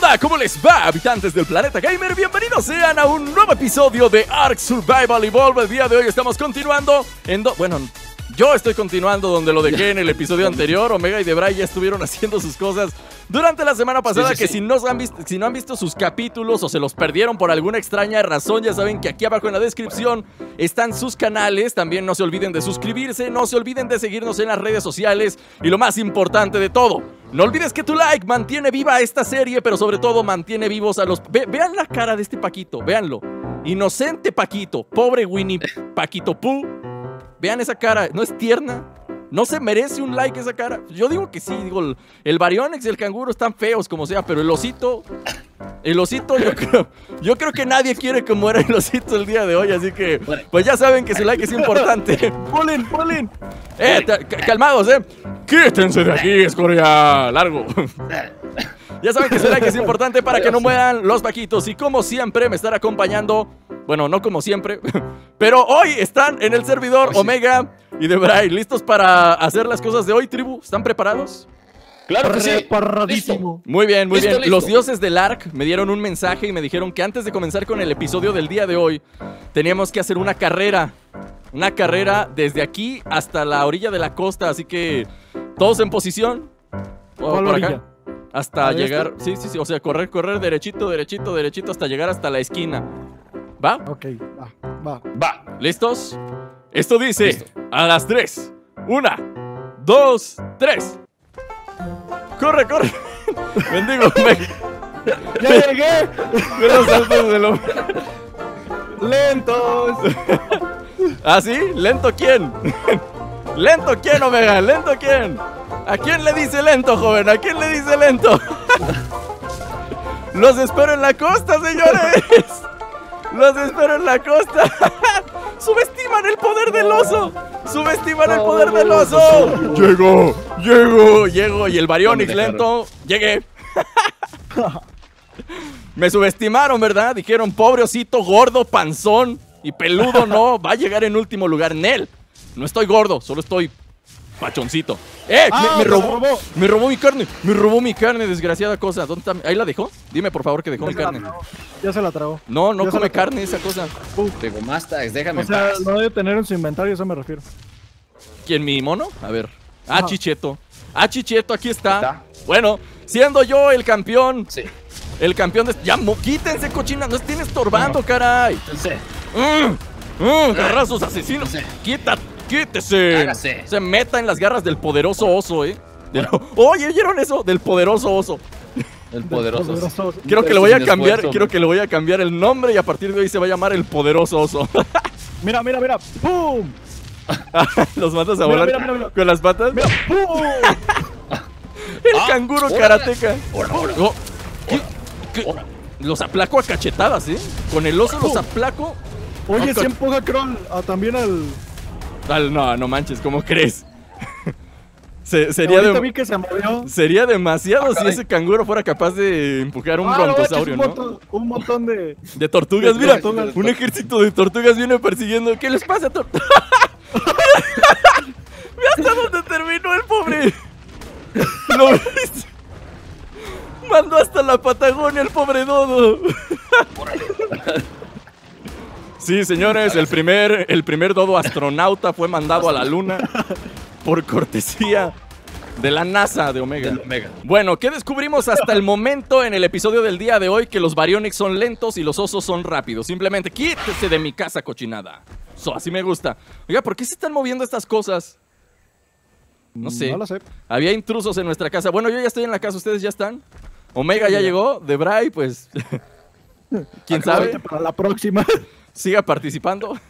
Hola, ¿cómo les va, habitantes del planeta gamer? Bienvenidos sean a un nuevo episodio de Ark Survival Evolved. El día de hoy estamos continuando bueno, yo estoy continuando donde lo dejé en el episodio anterior. Omega y Debray ya estuvieron haciendo sus cosas durante la semana pasada. Si no han visto sus capítulos o se los perdieron por alguna extraña razón, ya saben que aquí abajo en la descripción están sus canales. También no se olviden de suscribirse, no se olviden de seguirnos en las redes sociales. Y lo más importante de todo, no olvides que tu like mantiene viva esta serie, pero sobre todo mantiene vivos a los... Vean la cara de este Paquito, véanlo. Inocente Paquito, pobre Winnie Paquito Pooh. Vean esa cara, ¿no es tierna? ¿No se merece un like esa cara? Yo digo que sí, digo, el Baryonyx y el canguro están feos como sea, pero el osito yo creo que nadie quiere que muera el osito el día de hoy, así que pues ya saben que su like es importante. ¡Polen! Calmados, quítense de aquí, escoria, largo. Ya saben que su like es importante para que no mueran los vaquitos. Y como siempre me están acompañando, bueno, no como siempre, pero hoy están en el servidor Omega y Debray, listos para hacer las cosas de hoy, tribu. ¿Están preparados? Claro que sí. Preparadísimo. Muy bien, muy bien. Listo. Los dioses del Ark me dieron un mensaje y me dijeron que antes de comenzar con el episodio del día de hoy, teníamos que hacer una carrera. Una carrera desde aquí hasta la orilla de la costa, así que todos en posición. ¿Cuál por orilla? acá. Hasta llegar, sí, o sea, correr derechito hasta llegar hasta la esquina. ¿Va? Ok, va. ¿Listos? Esto dice, Listo. a las 3. 1, 2, 3. ¡Corre! Bendigo, ¡Ya llegué! ve los saltos del hombre. ¡Lentos! ¿Ah, sí? ¿Lento quién? ¿Lento quién, Omega? ¿Lento quién? ¿A quién le dice lento, joven? ¿A quién le dice lento? ¡Los espero en la costa, señores! ¡Los espero en la costa! ¡Subestiman el poder del oso! ¡Subestiman el poder del oso! ¡Llego! Y el Baryonyx lento, llegué. Me subestimaron, ¿verdad? Dijeron, pobre osito gordo, panzón y peludo, no, va a llegar en último lugar. Nel, no estoy gordo, solo estoy pachoncito. Me robó mi carne, desgraciada cosa. ¿Dónde está? ¿Ahí la dejó? Dime por favor que dejó mi carne. Ya se la tragó. No Ya come carne esa cosa. Tengo más tags, déjame O sea, en paz. no debe tener en su inventario, eso me refiero. ¿Quién, mi mono? A ver. Ajá. Chicheto, aquí está. Está. Bueno, siendo yo el campeón. Sí. El campeón de... Ya, quítense, cochina, no estén estorbando, caray. Sí. Garrazos asesinos. Sí. Quítese. Hágase. Se meta en las garras del poderoso oso, Oye, ¿oyeron eso? Del poderoso oso. El poderoso. Creo que le voy a cambiar el nombre y a partir de hoy se va a llamar el poderoso oso. Mira. ¡Pum! ¿Los matas a volar mira. con las patas? ¡Mira! ¡Pum! El canguro órale. karateca. Órale. Oh, ¿qué? Los aplaco a cachetadas, Con el oso los aplaco. Oye, No, se empuja Kroll también al... No manches, ¿cómo crees? Ahorita vi que se movió. Sería demasiado si caray. ese canguro fuera capaz de empujar un no brontosaurio, manches, ¿no? un montón de... De tortugas, de mira, tortugas. un ejército de tortugas viene persiguiendo. ¿Qué les pasa, tortugas? Ve hasta dónde terminó el pobre. ¿Lo viste? Mandó hasta la Patagonia el pobre Dodo. Sí, señores, el primer Dodo astronauta fue mandado a la luna por cortesía de la NASA de Omega. Del Omega. Bueno, ¿qué descubrimos hasta el momento en el episodio del día de hoy? Que los Baryonyx son lentos y los osos son rápidos. Simplemente quítese de mi casa, cochinada. Así me gusta. Oiga, ¿por qué se están moviendo estas cosas? No sé. No lo sé. Había intrusos en nuestra casa. Bueno, yo ya estoy en la casa, ¿ustedes ya están? Omega ya llegó, Debray, pues... ¿Quién sabe? Para la próxima. Siga participando.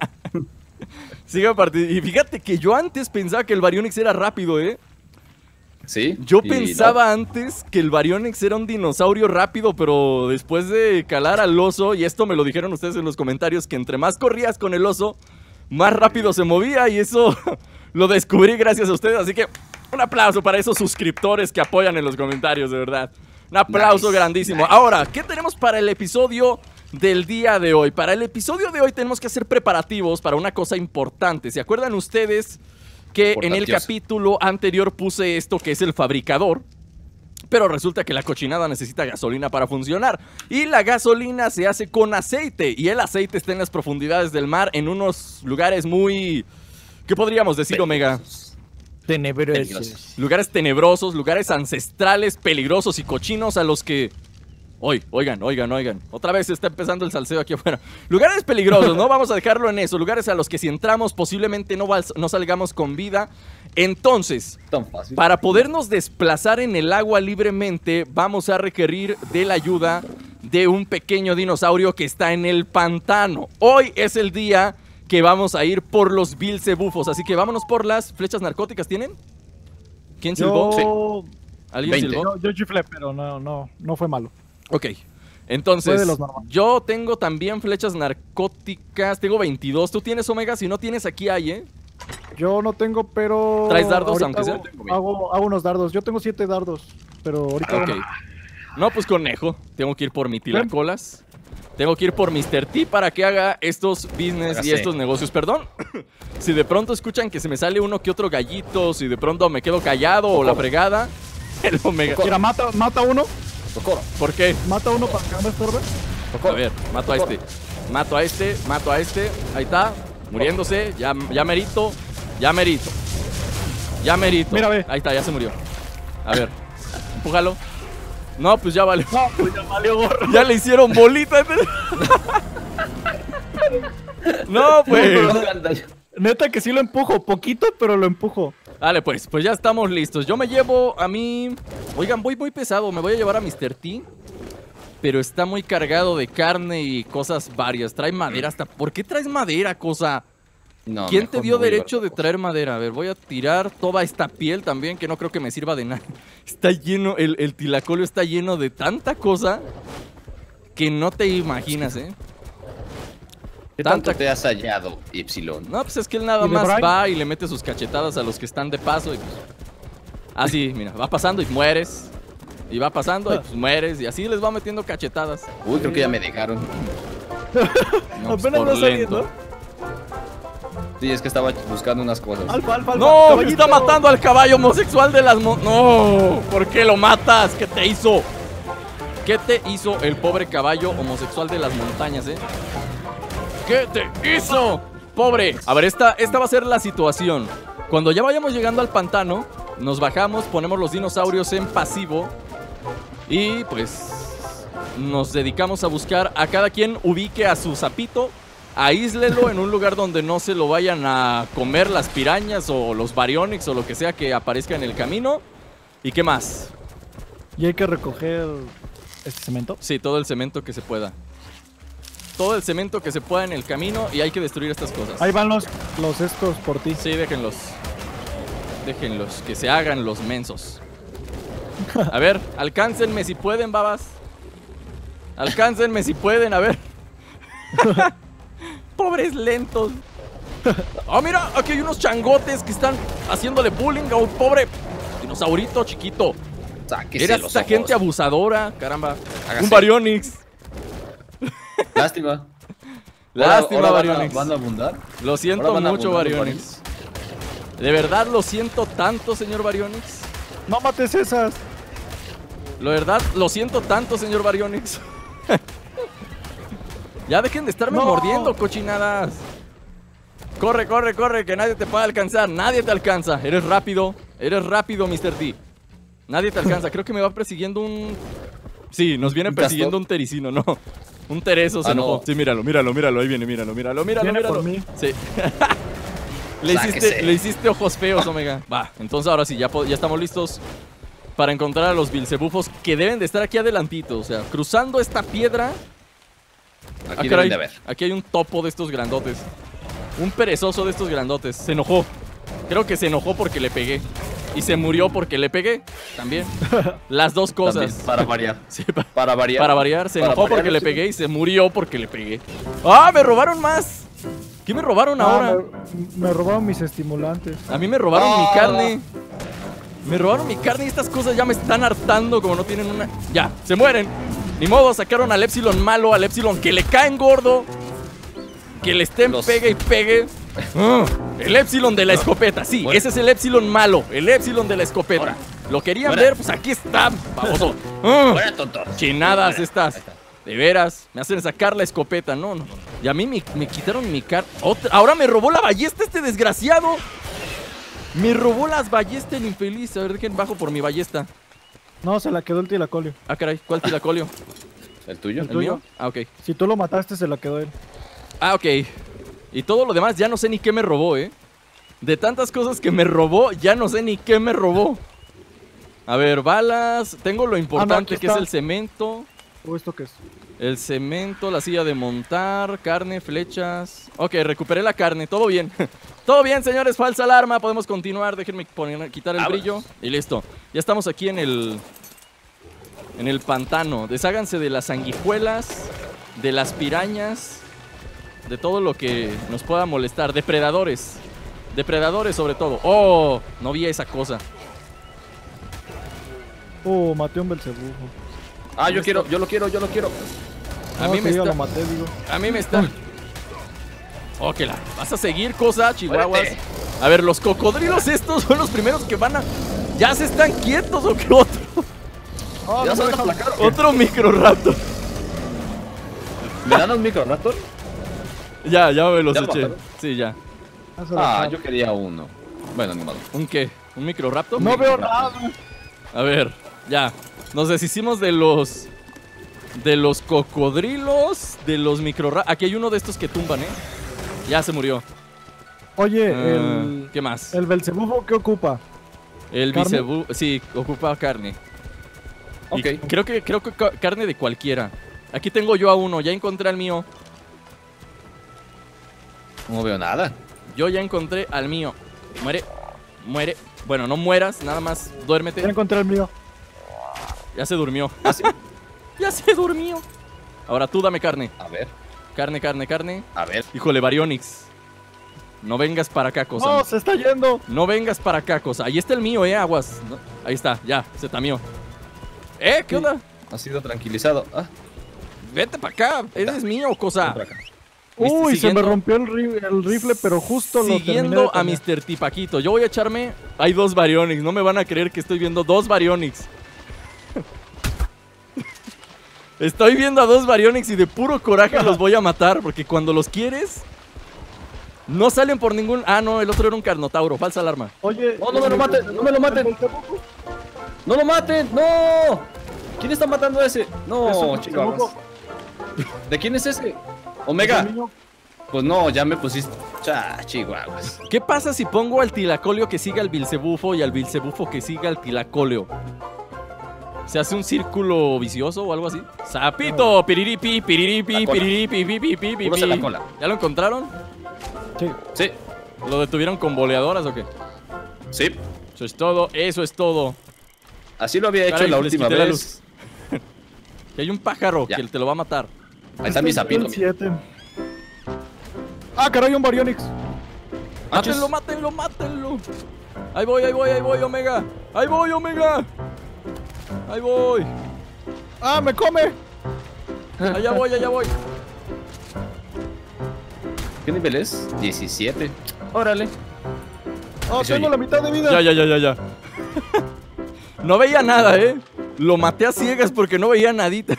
Y fíjate que yo antes pensaba que el Baryonyx era rápido, Sí. Yo y pensaba antes que el Baryonyx era un dinosaurio rápido, pero después de calar al oso, y esto me lo dijeron ustedes en los comentarios, que entre más corrías con el oso, más rápido se movía, y eso lo descubrí gracias a ustedes, así que un aplauso para esos suscriptores que apoyan en los comentarios, de verdad. Un aplauso grandísimo. Ahora, ¿qué tenemos para el episodio del día de hoy? Para el episodio de hoy tenemos que hacer preparativos para una cosa importante. ¿Se acuerdan ustedes que en el capítulo anterior puse esto que es el fabricador? Pero resulta que la cochinada necesita gasolina para funcionar. Y la gasolina se hace con aceite. Y el aceite está en las profundidades del mar, en unos lugares muy... ¿Qué podríamos decir, Omega? Tenebrosos. Lugares tenebrosos, lugares ancestrales, peligrosos y cochinos a los que... Oigan. Otra vez está empezando el salseo aquí afuera. Lugares peligrosos, ¿no? Vamos a dejarlo en eso. Lugares a los que si entramos posiblemente no salgamos con vida. Entonces, Tan fácil. para podernos desplazar en el agua libremente, vamos a requerir de la ayuda de un pequeño dinosaurio que está en el pantano. Hoy es el día que vamos a ir por los Bilzebufos. Así que vámonos por las flechas narcóticas. ¿Tienen? ¿Quién silbó? ¿Alguien 20. silbó? Yo chiflé, pero no fue malo. Ok, Fue entonces de los normales. yo tengo también flechas narcóticas, tengo 22. ¿Tú tienes, Omega? Si no tienes, aquí hay, ¿eh? Yo no tengo, pero... ¿Traes dardos, ahorita aunque sea? hago unos dardos. Yo tengo 7 dardos, pero ahorita... Ok. No, pues conejo. Tengo que ir por mi tilacolas. Tengo que ir por Mr. T para que haga estos business y Hágase. estos negocios. Perdón, si de pronto escuchan que se me sale uno que otro gallito, si de pronto me quedo callado o la fregada, el Omega. Mira, mata uno. Socorro. ¿Por qué? Mata uno para que no me estorbe. A ver, mato a este. Mato a este. Ahí está. Muriéndose. Ya merito. Mira, ve. Ahí está, ya se murió. A ver. Empújalo. No, pues ya valió. No, pues ya valió gorro. Ya le hicieron bolita. No, pues. Neta que sí lo empujo. Poquito, pero lo empujo. Vale, pues ya estamos listos. Yo me llevo a mí... Oigan, voy muy pesado. Me voy a llevar a Mr. T. Pero está muy cargado de carne y cosas varias. Trae madera hasta... ¿Por qué traes madera, cosa? No, ¿Quién te mejor dio me voy a derecho de llevar traer madera? A ver, voy a tirar toda esta piel también, que no creo que me sirva de nada. Está lleno, el tilacolio está lleno de tanta cosa que no te imaginas, ¿eh? ¿Qué tanto tanta- te has hallado, Ypsilon? No, pues es que él nada ¿Y de más Brian? va y le mete sus cachetadas a los que están de paso y pues... Así, mira, va pasando y mueres. Y va pasando y pues mueres. Y así les va metiendo cachetadas. Uy, creo que ya me dejaron. No, pues, Apenas por va lento. saliendo. Sí, es que estaba buscando unas cosas. Alfa. ¡No! Caballito. ¡Está matando al caballo homosexual de las ¡No! ¿Por qué lo matas? ¿Qué te hizo? ¿Qué te hizo el pobre caballo homosexual de las montañas, ¿Qué te hizo? Pobre. A ver, esta va a ser la situación. Cuando ya vayamos llegando al pantano, nos bajamos, ponemos los dinosaurios en pasivo y pues nos dedicamos a buscar a cada quien ubique a su sapito, aíslelo en un lugar donde no se lo vayan a comer las pirañas o los baryonyx o lo que sea que aparezca en el camino. ¿Y qué más? Y hay que recoger este cemento. Sí, todo el cemento que se pueda. Todo el cemento que se pueda en el camino y hay que destruir estas cosas. Ahí van los estos por ti. Sí, déjenlos. Déjenlos, que se hagan los mensos. A ver, alcáncenme si pueden, babas. Alcáncenme si pueden, a ver. Pobres lentos. Ah, mira, aquí hay unos changotes que están haciéndole bullying a un pobre dinosaurito chiquito. Sáquese Era los esta ojos. gente abusadora, caramba. Hágase. Un baryonyx. Lástima. Lástima, Ahora baryonyx. ¿Van a abundar? Lo siento Ahora van a mucho, abundar los baryonyx. De verdad lo siento tanto, señor baryonyx. No mates esas. La verdad, lo siento tanto, señor baryonyx. Ya dejen de estarme No. mordiendo, cochinadas. Corre, corre, corre, que nadie te puede alcanzar. Nadie te alcanza. Eres rápido, Mr. T. Nadie te alcanza. Creo que me va persiguiendo un... Sí, nos viene ¿Un persiguiendo castor? un tericino, ¿no? Un tereso se Ah, enojó. no. Sí, míralo, ahí viene, míralo. Viene por mí. Sí. Sáquese. le hiciste ojos feos, Omega. Va, entonces ahora sí, ya estamos listos para encontrar a los Bilzebufos que deben de estar aquí adelantito. O sea, cruzando esta piedra. Aquí caray, deben de haber. aquí hay un topo de estos grandotes. Un perezoso de estos grandotes. Se enojó. Creo que se enojó porque le pegué. Y se murió porque le pegué. También. Las dos cosas. También, para variar. Sí, Para variar. para variar. Se Para enojó variar, porque le sí. pegué y se murió porque le pegué. ¡Ah! ¡Me robaron más! ¿Qué me robaron ahora? Me robaron mis estimulantes. A mí me robaron Oh. mi carne. Me robaron mi carne y estas cosas ya me están hartando como no tienen una... Ya, se mueren. Ni modo, sacaron al Epsilon malo, al Epsilon que le caen gordo. Que le estén Los- pegue y pegue. El Epsilon de la escopeta, sí, Bueno. ese es el Epsilon malo. El Epsilon de la escopeta. Ahora. ¿Lo querían Fuera. ver? Pues aquí está, baboso. Fuera, tonto. Chinadas Fuera. estas. Ahí está. De veras, me hacen sacar la escopeta. No. Y a mí me quitaron mi carta. Ahora me robó la ballesta este desgraciado. Me robó las ballestas el infeliz. A ver, dejen bajo por mi ballesta. No, se la quedó el tilacolio. Ah, caray, ¿cuál tilacolio? ¿El tuyo? ¿El mío? Ah, ok. Si tú lo mataste, se la quedó él. Ah, ok. Y todo lo demás ya no sé ni qué me robó, ¿eh? De tantas cosas que me robó, ya no sé ni qué me robó. A ver, balas. Tengo lo importante aquí que es está. el cemento. ¿O esto qué es? El cemento, la silla de montar, carne, flechas. Ok, recuperé la carne, todo bien. Todo bien, señores, falsa alarma. Podemos continuar, déjenme quitar el brillo. Y listo, ya estamos aquí en el pantano. Desháganse de las sanguijuelas, de las pirañas, de todo lo que nos pueda molestar. Depredadores. Depredadores sobre todo. Oh, no vi esa cosa. Oh, maté a un belcebufo. Ah, yo lo quiero. A mí me yo está... lo maté, digo. A mí me está... Oh, que la... ¿Vas a seguir, cosa, chihuahuas? Muérete. A ver, los cocodrilos estos son los primeros que van a... ¿Ya se están quietos o qué otro? Oh, ¿Ya no se me van a dejan- aplacar? Otro microraptor. ¿Me dan un micro raptor? Ya me los ¿Ya lo eché. mataron? Sí, ya. Ah, se la Ah, quedó. yo quería uno. Bueno, ni modo. ¿Un qué? ¿Un microraptor? No veo nada. A ver, ya. Nos deshicimos de los... De los cocodrilos, de los microraptors. Aquí hay uno de estos que tumban, ¿eh? Ya se murió. Oye, ¿Qué más? el belcebufo, ¿qué ocupa? El ¿carne? bicebú... Sí, ocupa carne. Y Ok. creo que carne de cualquiera. Aquí tengo yo a uno, ya encontré al mío. No veo nada. Yo ya encontré al mío. Muere. Bueno, no mueras, nada más duérmete. Ya encontré el mío. Ya se durmió. Ah, sí. Ya se durmió. Ahora tú dame carne. A ver. Carne. A ver. Híjole, Baryonyx. No vengas para acá, cosa. No, se está yendo. No vengas para acá, cosa. Ahí está el mío, aguas. No, ahí está, ya, se tamió. ¿Qué Sí. onda? Ha sido tranquilizado. Ah, Vete para acá. Eres mío, cosa. por acá. Uy, se Siguiendo- me rompió el rifle, pero justo lo terminé de Siguiendo a cambiar. Mr. Tipaquito. Yo voy a echarme... Hay 2 Baryonyx. No me van a creer que estoy viendo 2 Baryonyx. Estoy viendo a 2 Baryonyx y de puro coraje los voy a matar. Porque cuando los quieres... No salen por ningún... Ah, no, el otro era un carnotauro. Falsa alarma. Oye, No, no me lo maten, no me lo maten. el belcebufo, ¡No lo maten! ¡No! ¿Quién está matando a ese? es No, un chihuahuas. belcebufo, ¿De quién es ese? es Omega. el mío. Pues no, ya me pusiste. Chihuahuas. ¿Qué pasa si pongo al tilacolio que siga al bilcebufo y al bilcebufo que siga al tilacolio? ¿Se hace un círculo vicioso o algo así? ¡Sapito! Piriripi, piriripi, La cola. piriripi, pipi, pipi, Puro se la pipi. cola. ¿Ya lo encontraron? Sí. Sí, ¿Lo detuvieron con boleadoras o qué? sí. Eso es todo, eso es todo. Así lo había hecho Caray, la les última quité la vez. Que hay un pájaro Ya. que te lo va a matar. Ahí está mi Estoy en sapito. el 7. Ah, caray, un Baryonyx. ¡Mátenlo, mátenlo, mátenlo! Ahí voy, Omega. Ahí voy, Omega. Ahí voy. Ah, me come. Allá voy. ¿Qué nivel es? 17. Órale. Oh, Se tengo oye. la mitad de vida. Ya. No veía nada, Lo maté a ciegas porque no veía nadita.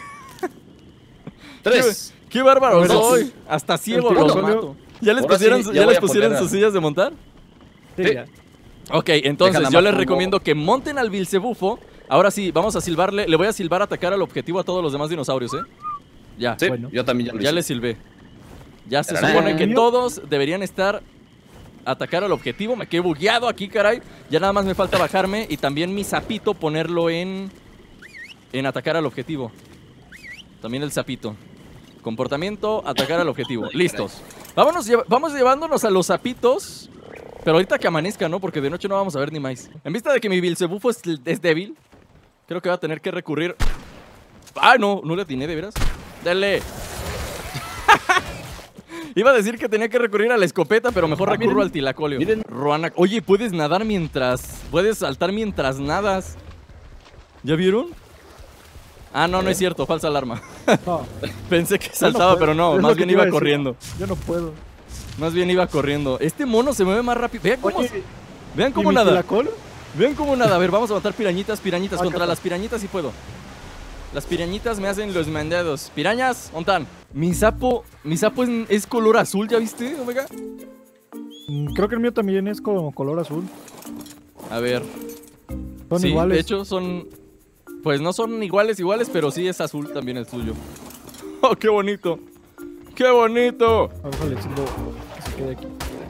3. ¡Qué bárbaro Pero soy! sí. Hasta ciego El los tilacolio- mato. ¿Ya les Ahora pusieron, sí, ya ya les voy a pusieron poner a- sus sillas de montar? Sí, Sí. ya. Ok, entonces Deja nada yo más les pongo- recomiendo que monten al bilcebufo. Ahora sí, vamos a silbarle. Le voy a silbar atacar al objetivo a todos los demás dinosaurios, Ya, Sí, Bueno. yo también ya lo ya hice. le silbé. Ya se Tararán. supone que todos deberían estar atacar al objetivo. Me quedé bugueado aquí, caray. Ya nada más me falta bajarme y también mi sapito ponerlo en atacar al objetivo. También el sapito. Comportamiento, atacar al objetivo. Listos. Vamos llevándonos a los sapitos. Pero ahorita que amanezca, ¿no? Porque de noche no vamos a ver ni más. En vista de que mi bilcebufo es débil, creo que va a tener que recurrir... Ah, no le atiné, de veras. Dale. Iba a decir que tenía que recurrir a la escopeta, pero mejor recurro miren. al tilacolio. Miren. Ruana. Oye, puedes nadar mientras... Puedes saltar mientras nadas. ¿Ya vieron? Ah, no es cierto. Falsa alarma. No, Pensé que yo no saltaba, puedo. pero no. Es Más lo que bien te iba iba a decir. corriendo. Yo no puedo. Más bien iba corriendo. Este mono se mueve más rápido. Vean cómo, Oye, vean ¿y cómo mi nada. tilacol? Vean cómo nada. A ver, vamos a matar pirañitas. Pirañitas contra Acá. las pirañitas si puedo. Las pirañitas me hacen los mandados. Pirañas, ¿ontan? Mi sapo es color azul, ¿ya viste, Omega? Creo que el mío también es como color azul. A ver. Son Sí, iguales. de hecho son... Pues no son iguales, pero sí es azul también el suyo. ¡Oh, qué bonito! ¡Qué bonito! Vamos a decirlo que se quede aquí.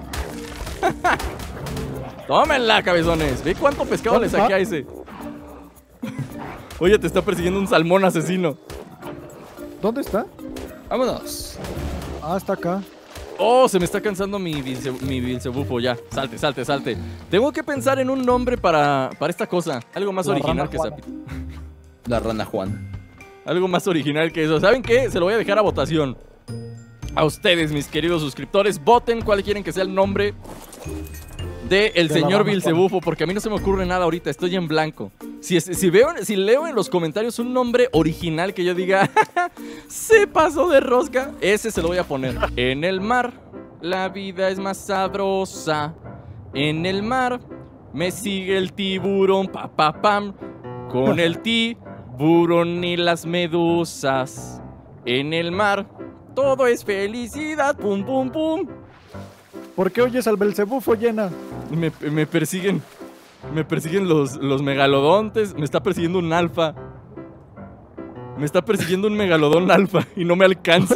¡Tómenla, cabezones! Ve cuánto pescado le saqué a ese. Oye, te está persiguiendo un salmón asesino. ¿Dónde está? Vámonos. Ah, está acá. Oh, se me está cansando mi Bilzebufo. Ya, salte. Tengo que pensar en un nombre para esta cosa. Algo más La original rana que Juana. Zapito. La rana Juan. Algo más original que eso. ¿Saben qué? Se lo voy a dejar a votación. A ustedes, mis queridos suscriptores, voten cuál quieren que sea el nombre de el De la señor rana Bilzebufo, porque a mí no se me ocurre nada ahorita, estoy en blanco. Si leo en los comentarios un nombre original que yo diga, se pasó de rosca, ese se lo voy a poner. En el mar, la vida es más sabrosa. En el mar, me sigue el tiburón, pam. Con el tiburón y las medusas. En el mar, todo es felicidad, pum. ¿Por qué oyes al Belcebufo llena? Me persiguen. Me persiguen los megalodontes. Me está persiguiendo un alfa. Me está persiguiendo un megalodón alfa y no me alcanza.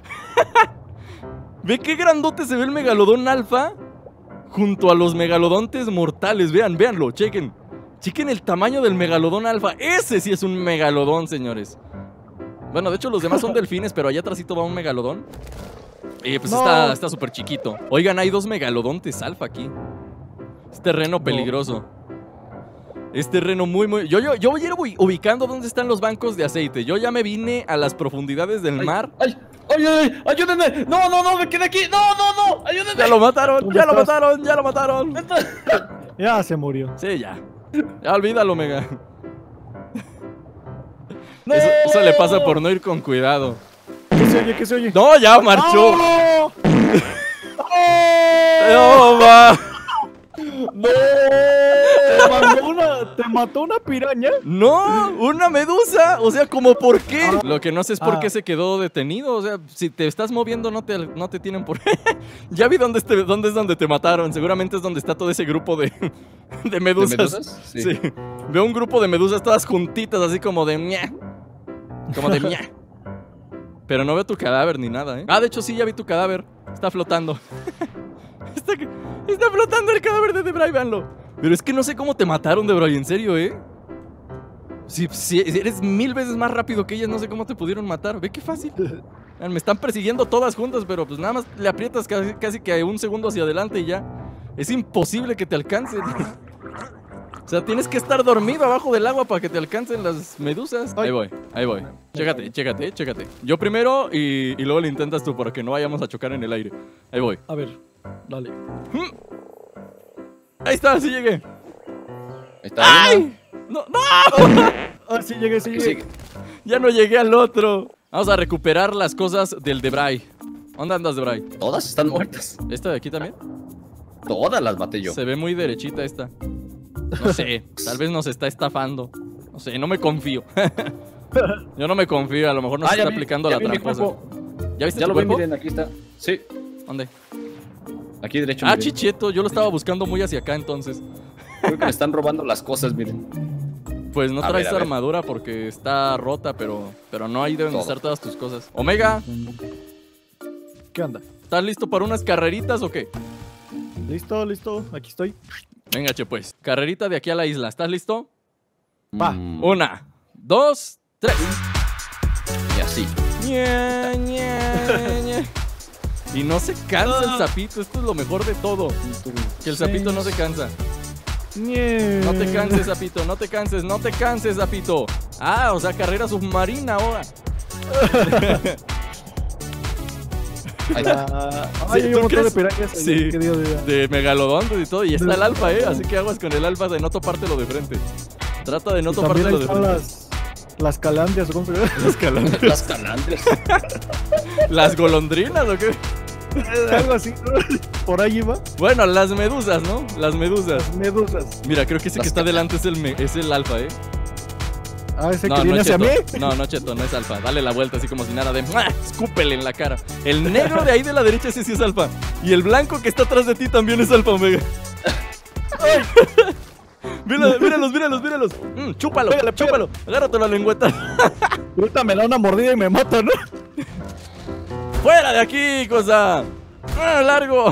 ¿Ve qué grandote se ve el megalodón alfa? Junto a los megalodontes mortales. Véanlo, chequen. Chequen el tamaño del megalodón alfa. Ese sí es un megalodón, señores. Bueno, de hecho los demás son delfines, pero allá atrásito va un megalodón. Pues No. está súper chiquito. Oigan, hay 2 megalodontes alfa aquí. Es terreno peligroso. Es terreno muy... Yo voy a ir ubicando dónde están los bancos de aceite. Yo ya me vine a las profundidades del mar. ¡Ay! ¡Ayúdenme! ¡No! ¡Me quedé aquí! ¡No! ¡Ayúdenme! Ya lo mataron, ¿Dónde ya lo estás? mataron. Ya se murió. Sí, ya. Ya olvídalo, Mega. ¡No! Eso le pasa por no ir con cuidado. ¿Qué se oye? No, ya marchó. ¡No! No, va. ¿Te mató una piraña? No, una medusa. O sea, ¿como por qué? Lo que no sé es por qué se quedó detenido. O sea, si te estás moviendo no te tienen por... Ya vi dónde es donde te mataron. Seguramente es donde está todo ese grupo de medusas. ¿De medusas? Sí. Veo un grupo de medusas todas juntitas, así como de... Ña. Como de... Ña. Pero no veo tu cadáver ni nada, ¿eh? Ah, de hecho sí, ya vi tu cadáver. Está flotando. Está flotando el cadáver de Debray, véanlo. Pero es que no sé cómo te mataron, Debray, en serio, ¿eh? Si eres 1000 veces más rápido que ellas, no sé cómo te pudieron matar. Ve qué fácil. Me están persiguiendo todas juntas, pero pues nada más le aprietas casi que un segundo hacia adelante y ya. Es imposible que te alcancen. O sea, tienes que estar dormido abajo del agua para que te alcancen las medusas. Ahí voy. Chécate. Yo primero y luego lo intentas tú para que no vayamos a chocar en el aire. Ahí voy. A ver, dale. Ahí está, sí llegué. Está ¡Ay! ¡No! Ah, sí llegué. Sigue. Ya no llegué al otro. Vamos a recuperar las cosas del Debray. ¿Dónde andas, Debray? Todas están muertas. ¿Esta de aquí también? Todas las maté yo. Se ve muy derechita esta. No sé, tal vez nos está estafando. No sé, no me confío. Yo no me confío, a lo mejor nos está aplicando la tramposa. ¿Ya viste Ya tu lo ven, cuerpo? miren, aquí está. Sí, ¿Dónde? aquí derecho. Ah, miren. chicheto, yo lo estaba buscando muy hacia acá entonces. Creo que me están robando las cosas, miren. Pues no A traes ver, a ver. armadura porque está rota, pero no, ahí deben de Todo. estar todas tus cosas. Omega, ¿Qué onda? ¿estás listo para unas carreritas o qué? Listo. Aquí estoy. Venga, che, pues. Carrerita de aquí a la isla, ¿estás listo? Va. 1, 2, 3. Y así. Ña, ña, ña. Y no se cansa el sapito, esto es lo mejor de todo. Que el sapito no se cansa. No te canses, sapito, no te canses, sapito. Ah, o sea, carrera submarina ahora. Ahí está. Ay, Sí, hay ¿tú un montón de crees? pirañas. Sí. ¿Qué día? De megalodontes y todo, y está el alfa, así que aguas con el alfa de no topártelo de frente. Trata de no También topártelo ahí de están frente. las calandrias, ¿o cómo se llama? Las calandrias. Las calandrias. ¿Las golondrinas o qué? Algo así, ¿no? Por ahí va. Bueno, las medusas, ¿no? Las medusas. Medusas. Mira, creo que ese que está delante es el alfa, Ah, ese No, que no viene es hacia mí. Cheto. No, Cheto, no es alfa. Dale la vuelta así como si nada de... ¡mua! Escúpele en la cara. El negro de ahí de la derecha ese sí es alfa. Y el blanco que está atrás de ti también es alfa, Omega. Míralos. Chúpalo, Pégale. chúpalo. Agárrate la lengüeta. Ahorita me da una mordida y me mata, ¿no? ¡Fuera de aquí, cosa! ¡Largo!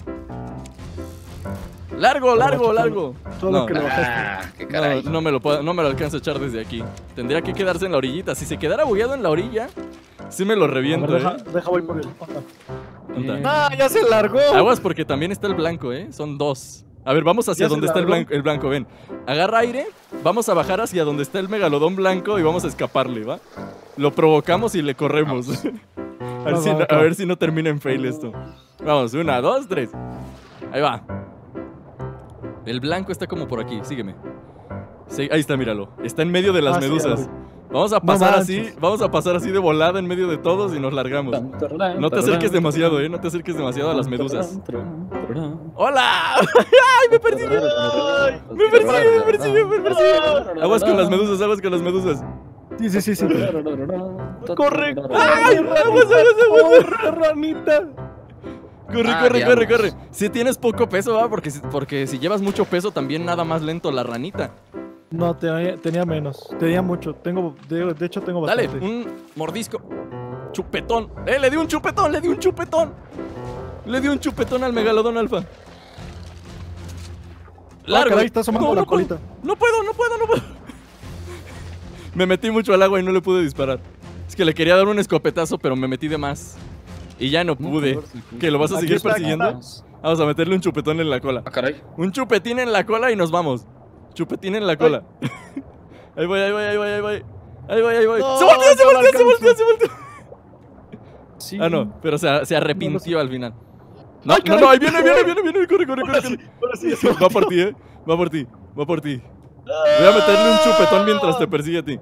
¡Largo! Solo No. que lo bajaste. Ah, qué caray. No me lo alcanzo a echar desde aquí. Tendría que quedarse en la orillita. Si se quedara bugueado en la orilla, sí me lo A ver, reviento, deja voy por él. ¿Dónde? Ah, ya se largó. Aguas porque también está el blanco, Son dos. A ver, vamos hacia Ya se donde está largó. el blanco, ven. Agarra aire, vamos a bajar hacia donde está el megalodón blanco y vamos a escaparle, ¿va? Lo provocamos y le corremos. A ver si no termina en fail esto. Vamos, 1, 2, 3. Ahí va. El blanco está como por aquí, sígueme. Sí, ahí está, míralo. Está en medio de las medusas. Sí, Vamos a pasar manches. vamos a pasar así de volada en medio de todos y nos largamos. No te acerques demasiado, no te acerques demasiado a las medusas. ¡Hola! ¡Ay, me persigue! ¡Me persigue! Aguas con las medusas. Sí. Corre. ¡Ay! ¡Aguas! Corre, ranita. Corre. Si tienes poco peso, ¿va? Porque si llevas mucho peso, también nada más lento la ranita. No, tenía menos. Tenía mucho. De hecho, tengo Dale, bastante. un mordisco. Chupetón. Le di un chupetón. Le di un chupetón al megalodón alfa. Largo. Caray, está asomando la puedo. colita. No puedo. Me metí mucho al agua y no le pude disparar. Es que le quería dar un escopetazo, pero me metí de más. Y ya no pude. ¿Qué, lo vas a Aquí seguir está, persiguiendo? Vamos a meterle un chupetón en la cola. Ah, caray. Un chupetín en la cola y nos vamos. Chupetín en la cola. Ahí voy. No, ¡Se volteó! alcanzo. Sí. Ah, no, pero se arrepintió al final. No, Ay, caray. no, ahí viene, corre. Ahora sí, ya se Va por ti, Va por ti. Voy a meterle un chupetón mientras te persigue a ti.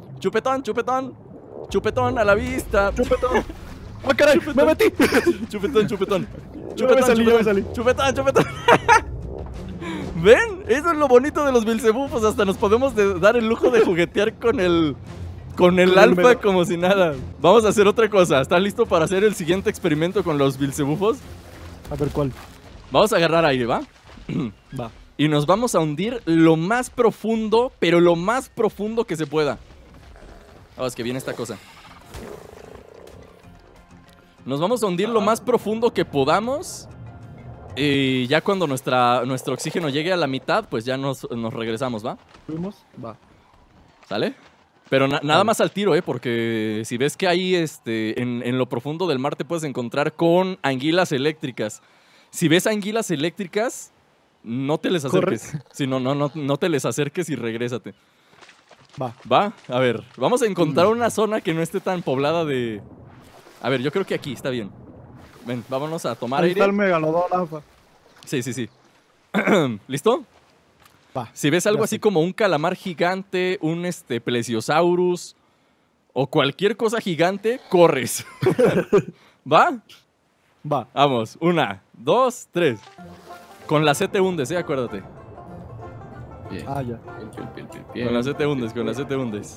Chupetón a la vista. Chupetón. ¡Ah, caray! ¡Me metí! Chupetón. Ya me salí. Chupetón. ¿Ven? Eso es lo bonito de los Belzebufos. Hasta nos podemos dar el lujo de juguetear con el alfa mega. como si nada. Vamos a hacer otra cosa. ¿Estás listo para hacer el siguiente experimento con los Belzebufos? A ver, ¿cuál? Vamos a agarrar aire, ¿va? Va. Y nos vamos a hundir lo más profundo, pero lo más profundo que se pueda. Vamos, que viene esta cosa. Nos vamos a hundir lo más profundo que podamos. Y ya cuando nuestro oxígeno llegue a la mitad, pues ya nos regresamos, ¿va? ¿Fuimos? Va. ¿Sale? Pero nada más al tiro, porque si ves que ahí en lo profundo del mar te puedes encontrar con anguilas eléctricas. Si ves anguilas eléctricas, no te les acerques. Si no te les acerques y regrésate. Va, a ver, vamos a encontrar una zona que no esté tan poblada de... A ver, yo creo que aquí está bien. Ven, vámonos a tomar Ahí aire. está el megalodón alfa. Sí. ¿Listo? Va. Si ves algo Ya así sé. como un calamar gigante, un plesiosaurus o cualquier cosa gigante, corres. ¿Va? Va. Vamos, 1, 2, 3. Con la C te hundes, acuérdate. Bien. Ah, ya. Bien. Con la C te hundes.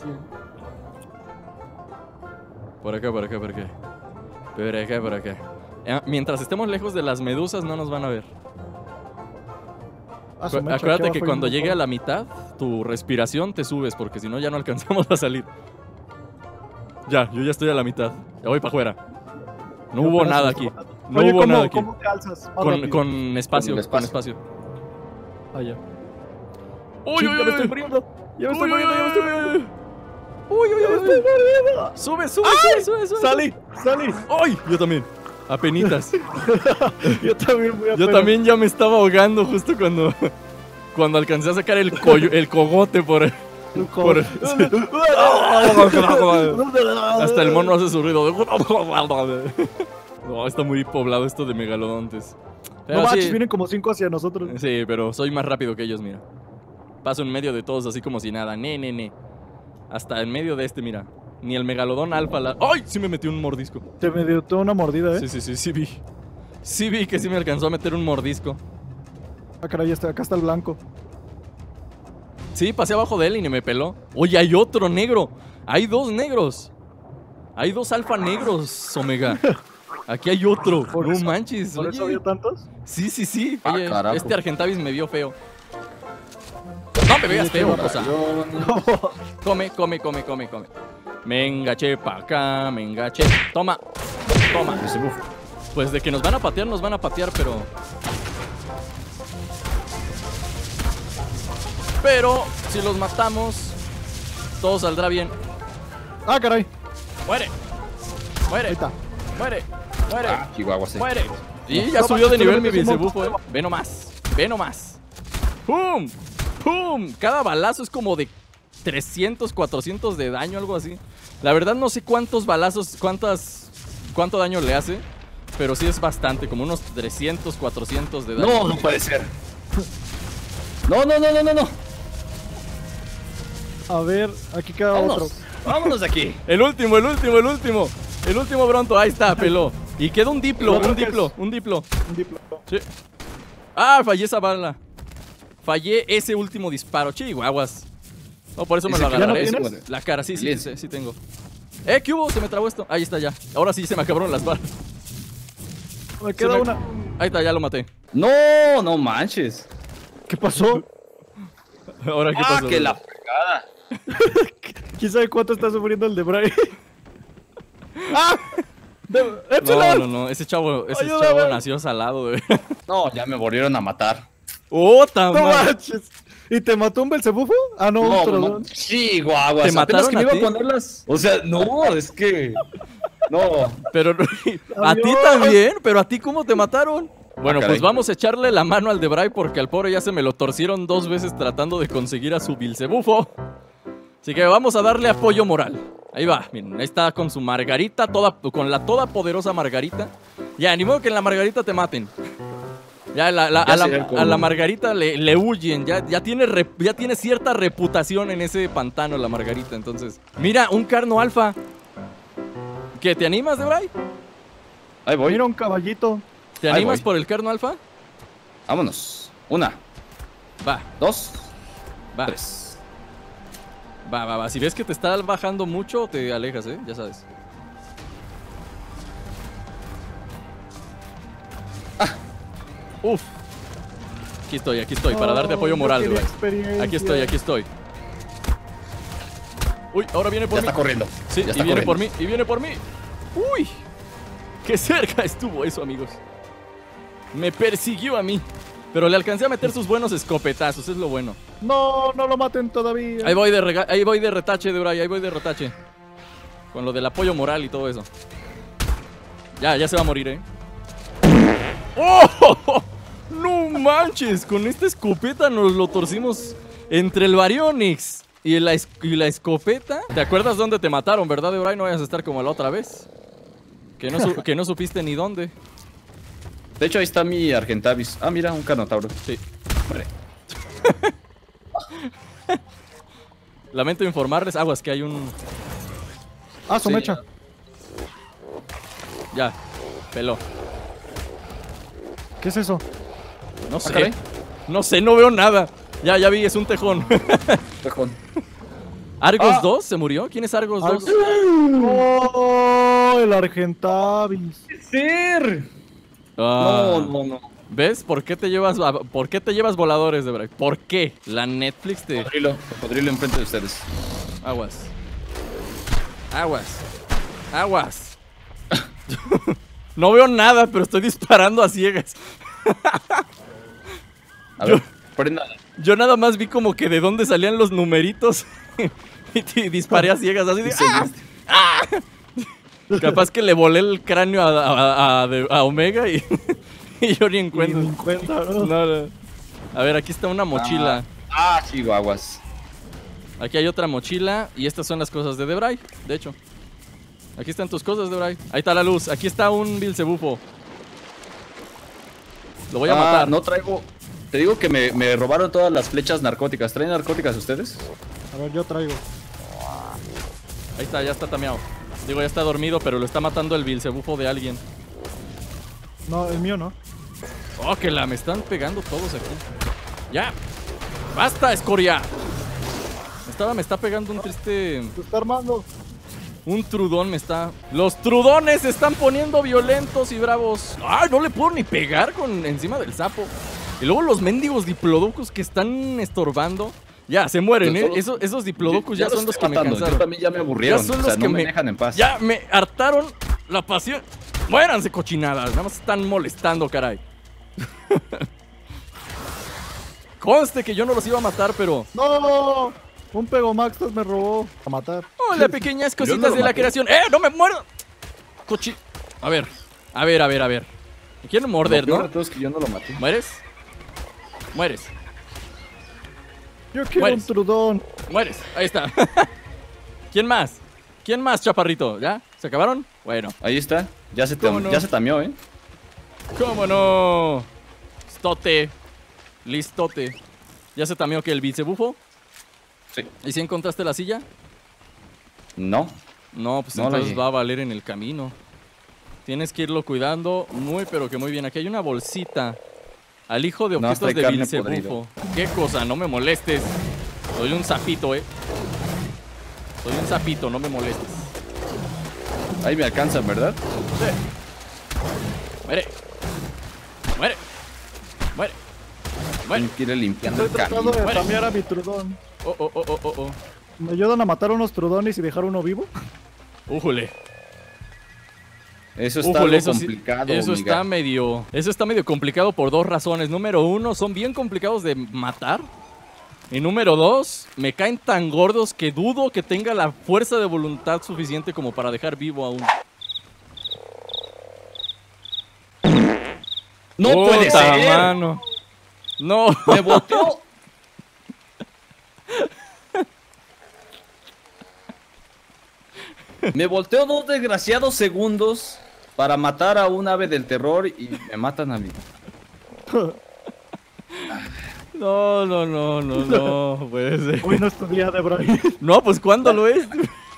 Por acá. Mientras estemos lejos de las medusas no nos van a ver. Ah, su mecha, Acuérdate aquí que abajo cuando hay un llegue a montón. la mitad, tu respiración te subes, porque si no ya no alcanzamos a salir. Ya, yo ya estoy a la mitad. Ya voy para afuera. No hubo Apenas nada nos- aquí. No Oye, hubo nada aquí. ¿cómo calzas? Más rápido. Con espacio, Con el con espacio. espacio. Ah, ya. ¡Uy, Sí, uy, ya me estoy uy! muriendo. Ya me ¡Uy, estoy uy, muriendo. uy! ¡Uy, uy, uy! ¡Sube! Salí. ¡Ay! Yo también. Apenitas. Yo también voy a Yo también ya me estaba ahogando justo cuando alcancé a sacar el cogote por... por- Hasta el mono hace su ruido. No, está muy poblado esto de megalodontes. Pero No manches, sí, vienen como 5 hacia nosotros. sí, pero soy más rápido que ellos, mira. Paso en medio de todos así como si nada. Ne. Hasta en medio de mira. Ni el megalodón alfa ¡Ay! Sí me metí un mordisco. Te me dio toda una mordida, Sí vi. Sí vi que sí me alcanzó a meter un mordisco. Ah, caray, acá está el blanco. Sí, pasé abajo de él y ni me peló. Oye, hay otro negro. Hay dos negros. Hay dos alfa negros, Omega. Aquí hay otro. ¿Por No eso? manches. ¿Por eso Oye. había tantos? Sí, sí, sí. Ah, Oye, carajo. este Argentavis me vio feo. No me veas feo, cosa. Come, come, come, come, come. Me engaché pa' acá, me engaché. Toma, toma. Ese bufo. Pues de que nos van a patear, pero... Pero, si los matamos, todo saldrá bien. Ah, caray. ¡Muere! ¡Muere! Ahí está. ¡Muere! ¡Muere! Ah, Chihuahua, sí. ¡Muere! Y ya No, subió de no, nivel no, mi no, Belzebufo, no. Ve nomás. Ve nomás. ¡Pum! ¡Pum! Cada balazo es como de 300, 400 de daño, algo así. La verdad no sé cuántos balazos, cuánto daño le hace. Pero sí es bastante, como unos 300, 400 de daño. No, no puede ser. No, no, no, no, no, no. A ver, aquí queda Vámonos. otro. Vámonos de aquí. El último, el último, el último. El último Bronto, ahí está, peló. Y queda un diplo, Otro un que diplo, es- un diplo. Un diplo. Sí. Ah, fallé esa bala. Fallé ese último disparo. Chihuahuas. No, por eso me Ese lo que ya no agarraré. tienes. La cara, sí, sí, Bien. sí, sí tengo. ¿Qué hubo? Se me trabó esto. Ahí está ya. Ahora sí se me acabaron las balas. Me queda me- una. Ahí está, ya lo maté. No, no manches. ¿Qué pasó? Ahora qué Ah, pasó. que la fregada. ¿Quién sabe cuánto está sufriendo el de Bray? ¡Ah! No, ¡Epsilon! no. Ese chavo Ayúdame. nació salado, de No, ya me volvieron a matar. ¡Oh, ¡No tama! manches! ¿Y te mató un Belzebufo? Ah, no, No, otro. no. Chihuahua. ¿Te Apenas mataron que me a iba ti? a ponerlas. O sea, no, es que. No. Pero a ti Adiós. también, pero a ti ¿cómo te mataron? Bueno, caray. pues vamos a echarle la mano al Debray porque al pobre ya se me lo torcieron 2 veces tratando de conseguir a su Belzebufo. Así que vamos a darle apoyo moral. Ahí va, miren, ahí está con su Margarita, con la todopoderosa Margarita. Ya, ni modo que en la Margarita te maten. Ya, a la Margarita le huyen, ya tiene cierta reputación en ese pantano la Margarita, entonces. Mira, un Carno Alfa. ¿Qué, te animas, Debray? Ahí voy. Mira un caballito. ¿Te Ahí animas voy. por el Carno Alfa? Vámonos. 1, Va, 2, va, 3. va. Si ves que te está bajando mucho, te alejas, ya sabes. Uf. Aquí estoy, para darte apoyo No, moral, yo quería Debray. experiencia. Aquí estoy. Uy, ahora viene Ya por mí. está corriendo. Sí, ya y está viene corriendo. por mí, y viene por mí. Uy, qué cerca estuvo eso, amigos. Me persiguió a mí. Pero le alcancé a meter sus buenos escopetazos, es lo bueno. No, no lo maten todavía. Ahí voy de retache, Debray, ahí voy de retache. Con lo del apoyo moral y todo eso. Ya se va a morir, ¡Oh! ¡No manches! Con esta escopeta nos lo torcimos entre el Baryonyx y la escopeta. ¿Te acuerdas dónde te mataron, verdad, Debray? No vayas a estar como la otra vez. Que no supiste ni dónde. De hecho, ahí está mi Argentavis. Ah, mira, un Carnotauro. Sí. Hombre. Lamento informarles, aguas, que hay un... Ah, su Sí. mecha. Ya, peló. ¿Qué es eso? No sé. caray. No sé, no veo nada. Ya vi, es un tejón. Tejón. ¿Argos Ah. 2 se murió? ¿Quién es Argos 2? ¡Oh! El Argentavis. ¡Ser! Ah. No. ¿Ves? ¿Por qué te llevas voladores, Debray? ¿Por qué? La Netflix te... Cocodrilo enfrente de ustedes. Aguas. Aguas. No veo nada, pero estoy disparando a ciegas. A ver, prenda. Yo nada más vi como que de dónde salían los numeritos y disparé a ciegas así de... ¡Ah! Capaz que le volé el cráneo a Omega y yo ni encuentro. Ni cuenta, ¿no? No. A ver, aquí está una mochila. Ah, chihuahuas. Aquí hay otra mochila y estas son las cosas de Debray, de hecho. Aquí están tus cosas, Debray. Ahí está la luz. Aquí está un Belzebufo. Lo voy a matar. No traigo. Te digo que me robaron todas las flechas narcóticas. ¿Traen narcóticas ustedes? A ver, yo traigo. Ahí está, ya está tameado. Digo, ya está dormido, pero lo está matando el Belzebufo de alguien. No, el mío no. Oh, que me están pegando todos aquí. Ya. Basta, escoria. Me está pegando un triste... Se está armando. Un trudón me está... Los trudones se están poniendo violentos y bravos. ¡Ay, no le puedo ni pegar encima del sapo! Y luego los mendigos diplodocus que están estorbando. Ya, se mueren, ¿eh? Esos diplodocus ya son los que me cansaron. Yo también ya me aburrieron. Ya son los que me dejan en paz. Ya me hartaron la pasión. Muéranse, cochinadas. Nada más están molestando, caray. Conste que yo no los iba a matar, pero... ¡No! Un Pegomaxtas me robó a matar. Hola, pequeñas cositas no lo de la maté. creación. ¡No me muero! A ver. Me quieren morder, Lo peor ¿no? de todo es que yo no lo maté. ¿Mueres? Mueres. Yo quiero Mueres. un Trudón. Mueres. Ahí está. ¿Quién más? ¿Quién más, chaparrito? ¿Ya? ¿Se acabaron? Bueno. Ahí está. Ya se ¿Cómo no? tameó, ¿eh? ¿Cómo no? Listote. ¿Ya se tameó que el bicebufo? Sí. ¿Y si encontraste la silla? No. No, pues No la entonces vi. va a valer en el camino. Tienes que irlo cuidando pero que muy bien. Aquí hay una bolsita. Al hijo de No, objetos trae de carne Bilcebufo. ¿Qué cosa? No me molestes. Soy un sapito, Soy un sapito, no me molestes. Ahí me alcanzan, ¿verdad? Muere. Muere. Muere. Muere. Tengo que ir limpiando Estoy el tratando camino. de tamear a mi Trudón. Oh. ¿Me ayudan a matar unos Trudones y dejar uno vivo? Újule. Eso está Újule, algo complicado, eso amiga. está medio complicado por dos razones. Número uno, son bien complicados de matar. Y número dos, me caen tan gordos que dudo que tenga la fuerza de voluntad suficiente como para dejar vivo a uno. ¡No puede Puta ser! mano. No. ¡Me volteó! Me volteó 2 desgraciados segundos para matar a un ave del terror y me matan a mí. No, puede ser. Hoy no estudié de Brian. No, pues ¿cuándo lo es?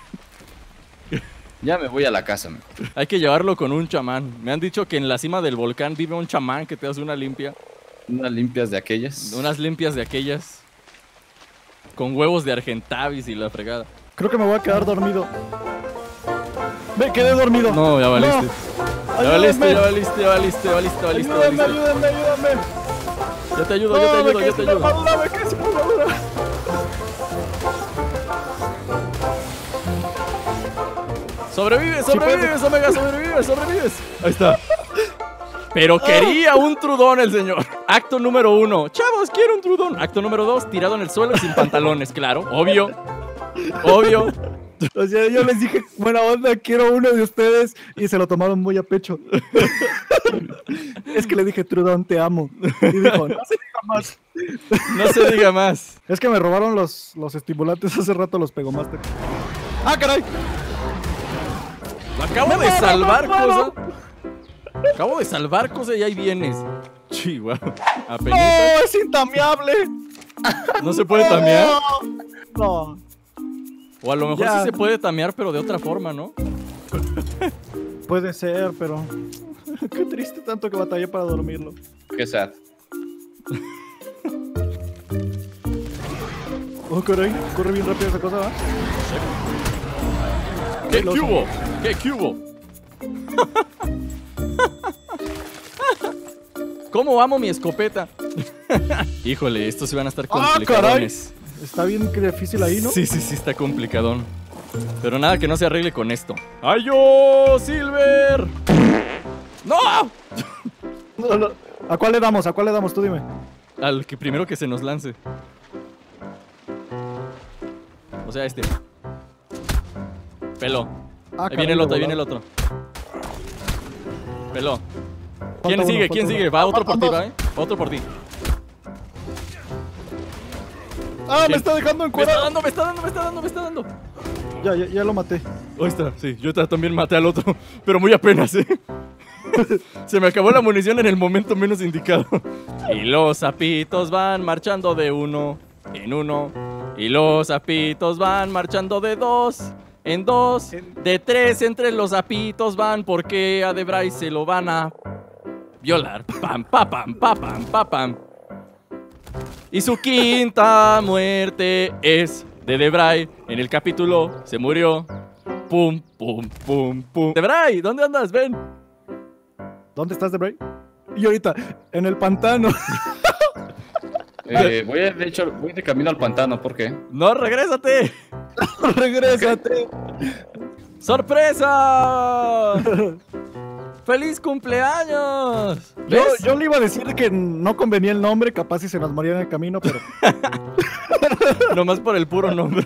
Ya me voy a la casa, man. Hay que llevarlo con un chamán. Me han dicho que en la cima del volcán vive un chamán que te hace una limpia. Unas limpias de aquellas. Unas limpias de aquellas. Con huevos de Argentavis y la fregada. Creo que me voy a quedar dormido. Me quedé dormido. No, ya valiste. No. Ya valiste. Ayúdame. Ya te ayudo. Me quedé sin armadura. Sobrevives, puedes. Omega, sobrevives. Ahí está. Pero quería un trudón el señor. Acto número 1. Chavos, quiero un trudón. Acto número 2. Tirado en el suelo y sin pantalones, claro. Obvio. O sea, yo les dije, buena onda, quiero uno de ustedes. Y se lo tomaron muy a pecho. Es que le dije, Trudón, te amo. Y dijo, no se diga más. No se diga más. Es que me robaron los estimulantes hace rato, los Pegomaster. ¡Ah, caray! Acabo de salvar cosas y ahí vienes. Chihuahua. ¡No, Apenitas. es intameable! ¿No se puede tamear? No. O a lo mejor Ya. sí se puede tamear, pero de otra forma, ¿no? Puede ser, pero... Qué triste tanto que batallé para dormirlo. Qué sad. Oh, caray, corre bien rápido esa cosa, ¿va? ¿Qué Los- hubo? ¿Qué hubo? ¿Cómo amo mi escopeta? Híjole, estos sí van a estar ¡Ah, complicadones. Está bien difícil ahí, ¿no? Sí, está complicadón. Pero nada que no se arregle con esto. ¡Ay, yo, Silver! ¡No! No. ¿A cuál le damos? Tú dime. Al que primero que se nos lance. O sea, este. Pelo. Ah, Ahí viene el otro, Pelo. ¿Quién sigue? Va otro por ti, ¿va? Otro por ti. ¡Ah, ¿Quién? me está dejando Me encuadrado! está dando. Ya lo maté. Ahí está, sí, yo también maté al otro, pero muy apenas, Se me acabó la munición en el momento menos indicado. Y los sapitos van marchando de uno en uno. Y los sapitos van marchando de dos en dos. De tres entre los sapitos van porque a Debray se lo van a violar. Pam, pa, pam, pa, pam, pa, pam. Y su quinta muerte es de Debray. En el capítulo se murió. Pum, pum, pum, pum. Debray, ¿dónde andas? Ven. ¿Dónde estás, Debray? Y ahorita, en el pantano. Voy de camino al pantano, ¿por qué? No, regrésate. Regrésate. ¡Sorpresa! ¡Feliz cumpleaños! Yo le iba a decir que no convenía el nombre, capaz si se nos moría en el camino, pero... Nomás por el puro nombre.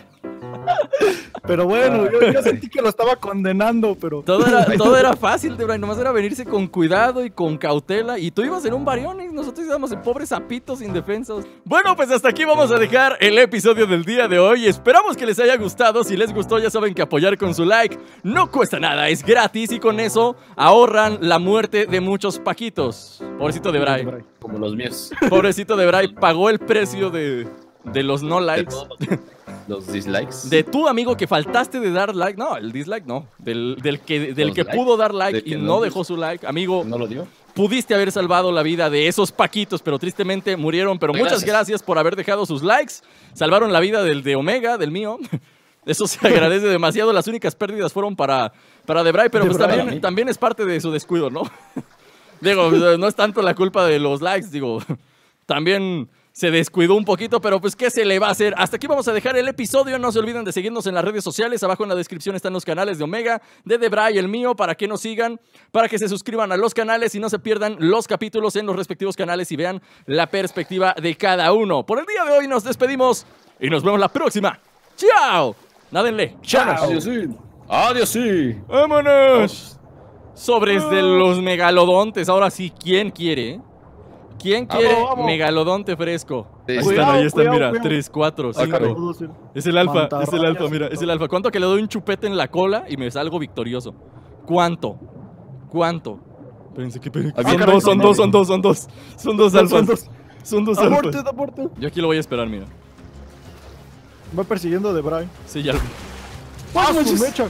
Pero bueno, yo sentí que lo estaba condenando, pero... Todo era fácil, Debray. Nomás era venirse con cuidado y con cautela. Y tú ibas en un Baryonyx y nosotros íbamos en pobres sapitos indefensos. Bueno, pues hasta aquí vamos a dejar el episodio del día de hoy. Esperamos que les haya gustado. Si les gustó, ya saben que apoyar con su like no cuesta nada, es gratis. Y con eso ahorran la muerte de muchos paquitos. Pobrecito Debray. Como los míos. Pobrecito Debray pagó el precio de los no likes. Los dislikes. De tu amigo que faltaste de dar like. No, el dislike no. Del que pudo dar like y no dejó su like. Amigo, ¿no lo dio? Pudiste haber salvado la vida de esos paquitos, pero tristemente murieron. Pero muchas gracias por haber dejado sus likes. Salvaron la vida del de Omega, del mío. Eso se agradece demasiado. Las únicas pérdidas fueron para Debray, pero pues también es parte de su descuido, ¿no? Digo, no es tanto la culpa de los likes, digo, también se descuidó un poquito, pero pues ¿qué se le va a hacer? Hasta aquí vamos a dejar el episodio. No se olviden de seguirnos en las redes sociales. Abajo en la descripción están los canales de Omega, de Debray, el mío, para que nos sigan, para que se suscriban a los canales y no se pierdan los capítulos en los respectivos canales y vean la perspectiva de cada uno. Por el día de hoy nos despedimos y nos vemos la próxima. ¡Chao! Nádenle. ¡Chao! Adiós, sí. Adiós, sí. ¡Vámonos! Sobres de los megalodontes. Ahora sí, ¿quién quiere? ¿Quién quiere megalodonte fresco? Sí. Ahí están, mira. Cuidado. 3, 4, 5. Es el alfa, mira, es el alfa. ¿Cuánto que le doy un chupete en la cola y me salgo victorioso? ¿Cuánto? Espérense, son dos alfas. Son dos alfas. Aporte. Yo aquí lo voy a esperar, mira. Va persiguiendo a Debray. Sí, ya lo vi. ¡Vamos, mecha!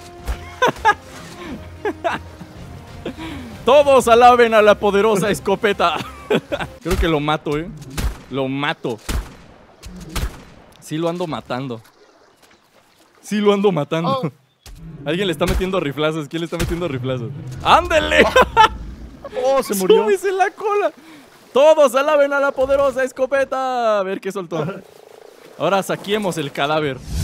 Todos alaben a la poderosa escopeta. Creo que lo mato, Lo mato. Sí lo ando matando. Oh. Alguien le está metiendo riflazos. ¿Quién le está metiendo riflazos? ¡Ándele! ¡Oh, se murió! ¡Súbese en la cola! Todos alaben a la poderosa escopeta. A ver qué soltó. Ahora saquemos el cadáver.